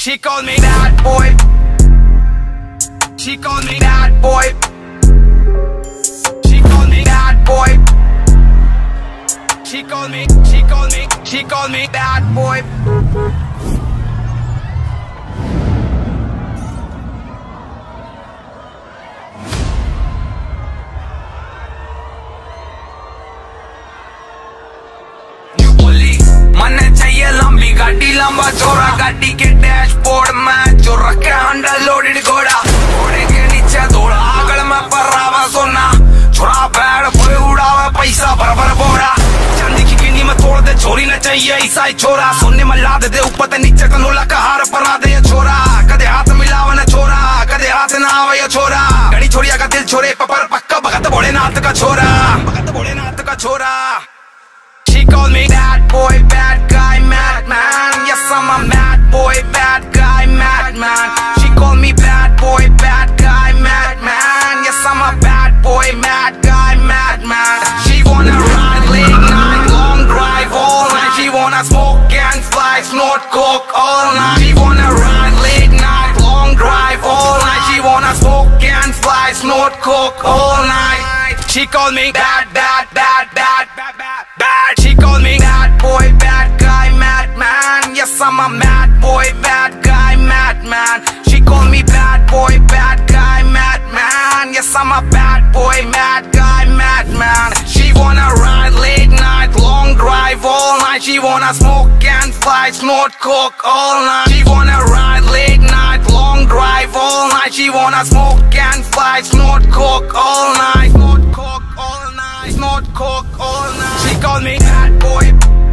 She called me that boy. She called me that boy. She called me that boy. She called me that boy. मन चाहिए लंबी गाड़ी लंबा चौड़ा गाड़ी के डैशबोर्ड में जो रखे अंडर लोडेड घोड़ा घोड़े के नीचे दौड़ा आगल में पर्रावा सोना छोरा बैड बोए उड़ावा पैसा भर बोड़ा चांदी की गिनी में तोड़ दे छोरी न चाहिए ईसाई छोरा सोने में लाद दे ऊपर ते नीचे कनोला का हार परा दे ये छोरा कदे हाथ मिलावा न छोरा कदे हाथ ना आवे ये छोरा घड़ी छोरिया का दिल छोरे पर पक्का भगत भोलेनाथ का छोरा भगत भोलेनाथ का छोरा. She called me that boy, bad guy, madman. Yes, I'm a mad boy, bad guy, madman. She called me bad boy, bad guy, madman. Yes, I'm a bad boy, mad guy, madman. She wanna ride late night, long drive all night. She wanna smoke and fly, snort coke all night. She wanna ride late night, long drive all night. She wanna smoke and fly, snort coke all night. She called me bad, bad, bad, bad, bad, bad, bad. She called me that boy, bad guy, madman. Yes, I'm a mad boy, bad guy, madman. She called me bad boy, bad guy, madman. Yes, I'm a bad boy, mad guy, madman. She wanna ride late night, long drive all night. She wanna smoke and fly, snort coke all night. She wanna ride late night, long drive all night. She wanna smoke and fly, snort coke all night. Snort coke all night, snort coke all night. She called me bad boy.